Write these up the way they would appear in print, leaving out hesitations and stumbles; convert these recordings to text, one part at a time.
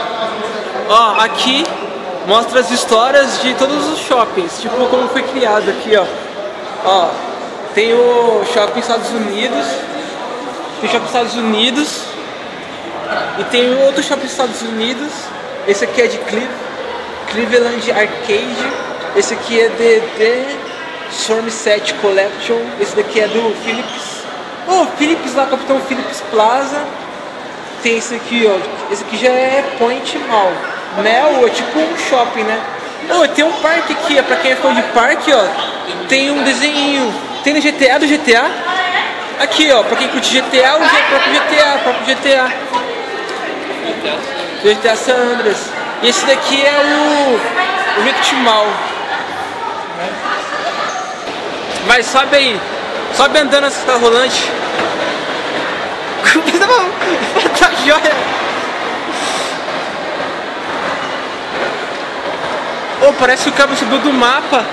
Ó, aqui mostra as histórias de todos os shoppings, tipo como foi criado aqui, ó. Ó, tem o shopping Estados Unidos, tem o shopping Estados Unidos e tem outro shopping Estados Unidos. Esse aqui é de Cleveland Arcade, esse aqui é de Somerset Collection, esse daqui é do Philips. Oh, Philips lá, Capitão Philips Plaza. Tem esse aqui, ó. Esse aqui já é Point Mall. Mall é tipo um shopping, né? Oh, tem um parque aqui, ó. Pra quem é fã de parque, ó. Tem um desenho. Tem no GTA do GTA. Aqui, ó. Pra quem curte GTA, o próprio GTA. GTA San Andreas. E esse daqui é o Rift Mall. Vai, sobe aí. Sobe andando essa escada rolante. Tá joia. Oh, parece que o cabo subiu do mapa.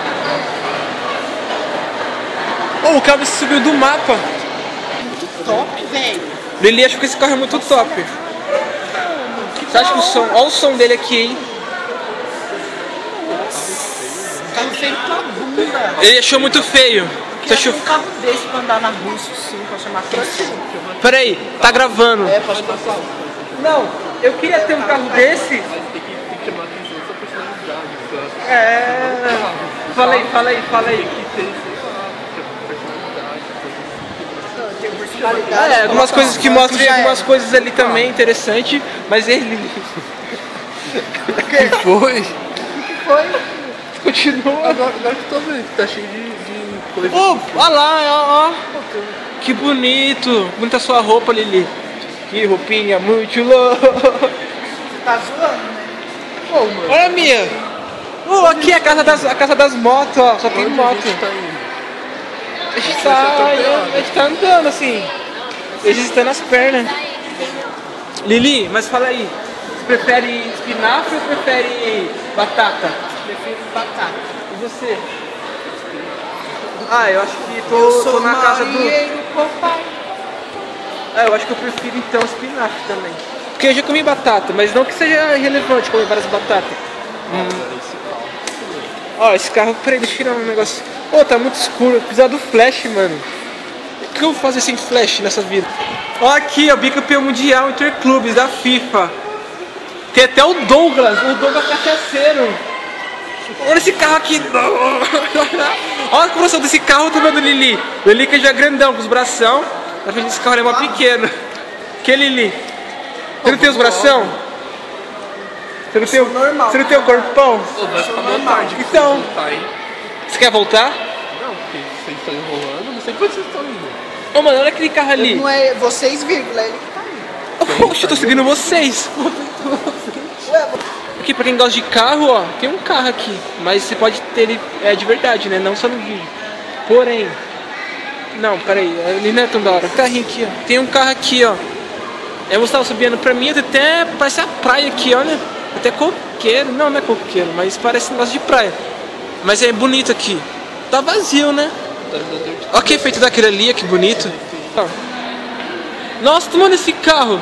Oh, o cabo subiu do mapa. Muito top, velho. Lili, acho que esse carro é muito top. Você acha que o som... Olha o som dele aqui, hein? Carro feio pra bunda. Ele achou muito feio. Você achou... um carro desse pra andar na rua, isso sim, pra chamar atenção. Peraí, tá gravando. É, pode passar. Não, eu queria ter um carro desse. Mas tem que chamar atenção da sua personalidade, sabe? É... Fala aí. Tem personalidade. É, algumas coisas que mostram e algumas coisas ali também interessante, mas ele... O que foi? Foi? Continua. Agora que eu tô vendo que tá cheio de coisa. Oh, olha lá, ó. Que bonito. Bonita sua roupa, Lili. Que roupinha muito louca. Você tá zoando, né? Pô, mano. Olha a minha. Oh, aqui é a casa das motos, ó. Só tem Onde moto. a gente tá indo? A gente tá andando assim, exercitando as pernas. Lili, mas fala aí. Você prefere espinafre ou prefere batata? Prefiro batata. E você? Ah, eu acho que tô na casa do... papai. Ah, eu acho que eu prefiro então espinafre também. Porque eu já comi batata, mas não que seja relevante comer várias batatas. Ó, esse carro, peraí, deixa eu tirar um negócio. Ô, tá muito escuro, eu preciso do flash, mano. O que eu vou fazer sem flash nessa vida? Ó aqui, ó, bicampeão mundial Interclubes da FIFA. Tem até o Douglas cachaceiro. Olha esse carro aqui. Olha a configuração desse carro, tô vendo Lili. Lili que já é grandão, com os bração. Na frente desse carro é mais pequeno. Que Lili? Você não tem os bração? Você não tem o corpão? Pô, vai ficar boa tarde. Então. Voltar, hein? Você quer voltar? Não, porque vocês estão enrolando, não sei pra onde vocês estão indo. Ô, mano, olha aquele carro ali. Não é vocês, vírgula, é ele que tá indo. Oxe, eu tô seguindo vocês. Aqui, pra quem gosta de carro, ó, tem um carro aqui. Mas você pode ter ele de verdade, né? Não só no vídeo. Porém... Não, peraí, ele não é tão da hora. Carrinho aqui, ó. Tem um carro aqui, ó. Eu estava subindo pra mim, até parece a praia aqui, olha. Até coqueiro. Não, não é coqueiro, mas parece um negócio de praia. Mas é bonito aqui. Tá vazio, né? Olha que efeito daquele ali, que bonito. Nossa, mano, esse carro.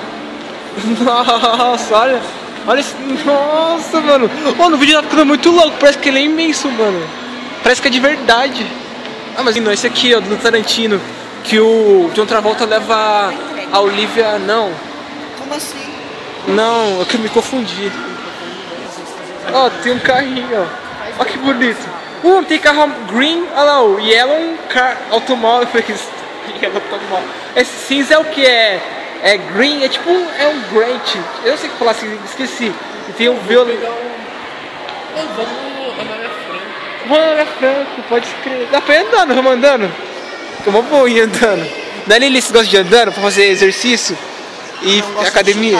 Nossa, olha. Olha esse... Nossa, mano. Oh, no vídeo tá ficando muito louco. Parece que ele é imenso, mano. Parece que é de verdade. Ah, mas não, esse aqui, ó, do Tarantino. Que o John Travolta leva a Olivia... Não. Como assim? Não, eu que me confundi. Ó, tem um carrinho, ó. Ó que bonito. Tem carro green, olha lá, o Yellow Car Automóvel. Yellow Automóvel. Esse cinza é o que? É green, é tipo é um Grant. Eu não sei o que falar assim, esqueci. E tem um violão. Vamos Anália Franco. Vamos Anália Franco, pode escrever. Dá pra ir andando, vamos andando. Tô uma boa ir andando. Da Lili, você gosta de andando pra fazer exercício? E academia?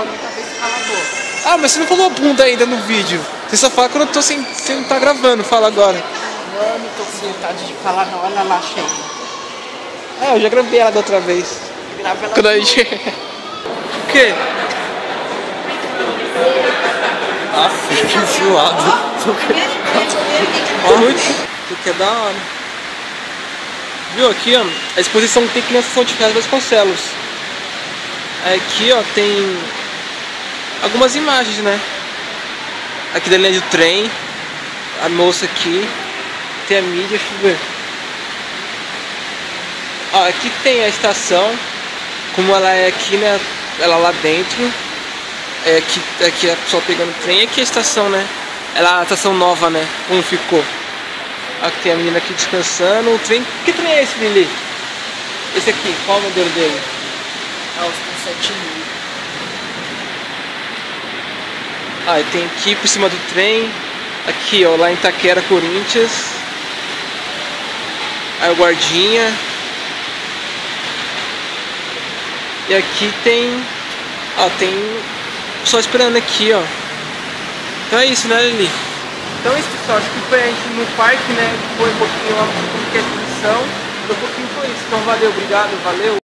Ah, mas você não falou bunda ainda no vídeo. Você só fala quando eu tô sem tá gravando, fala agora. Mano, tô com vontade de falar, não, olha lá, cheia. Ah, eu já gravei ela da outra vez. Grava ela. Quando a gente... O quê? Ah, fica zoado. Muito. Isso que é da hora. Viu aqui, ó? A exposição tem criança São de Vasconcelos. Aqui, ó, tem algumas imagens, né? Aqui da linha do trem, a moça aqui, tem a mídia, deixa eu ver. Ó, aqui tem a estação, como ela é aqui, né? Ela lá dentro. Aqui é a pessoa pegando o trem, aqui é a estação, né? Ela é a estação nova, né? Como ficou. Aqui tem a menina aqui descansando. O trem. Que trem é esse, Lili? Esse aqui, qual o modelo dele? Ah, os com 7.000. Ah, e tem aqui por cima do trem. Aqui, ó, lá em Itaquera, Corinthians. Aí o guardinha. E aqui tem. Ó, tem pessoal esperando aqui, ó. Então é isso, né, Lili? Então é isso, pessoal. Acho que foi a gente no parque, né? Foi um pouquinho lá como que é a exposição. Um pouquinho foi isso. Então valeu, obrigado, valeu.